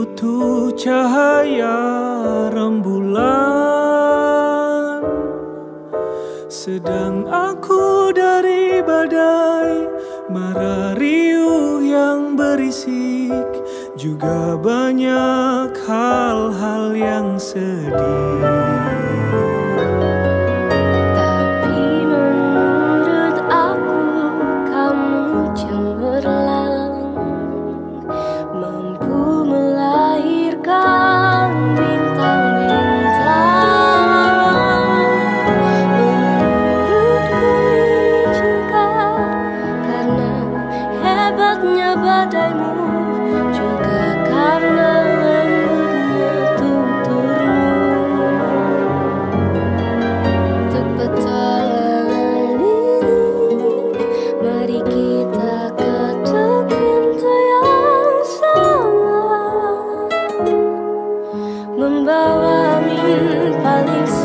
itu cahaya rembulan, sedang aku dari badai mara riuh yang berisik, juga banyak hal-hal yang sedih. Badaimu juga karena lembutnya tuturmu. Untuk petualangan ini, mari kita ketuk pintu yang sama, membawa angin paling